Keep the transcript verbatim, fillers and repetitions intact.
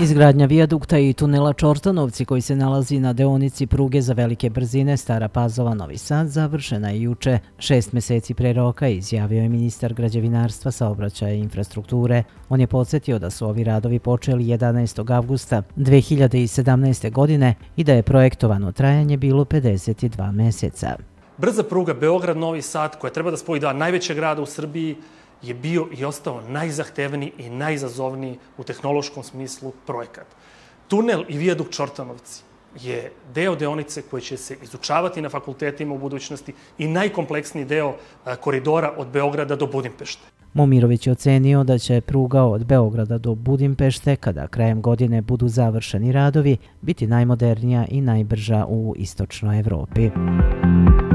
Izgradnja vijadukta i tunela Čortanovci koji se nalazi na deonici pruge za velike brzine Stara Pazova-Novi Sad završena je juče. Šest meseci pre roka izjavio je ministar građevinarstva, saobraćaja i infrastrukture. On je podsjetio da su ovi radovi počeli jedanaestog avgusta dve hiljade sedamnaeste. godine i da je projektovano trajanje bilo pedeset dva meseca. Brza pruga Beograd-Novi Sad, koja treba da spoji dva najveća grada u Srbiji, je bio i ostao najzahtevniji i najizazovniji u tehnološkom smislu projekat. Tunel i vijadukt Čortanovci je deo deonice koji će se izučavati na fakultetima u budućnosti i najkompleksniji deo koridora od Beograda do Budimpešte. Momirović je ocenio da će pruga od Beograda do Budimpešte, kada krajem godine budu završeni radovi, biti najmodernija i najbrža u istočnoj Evropi.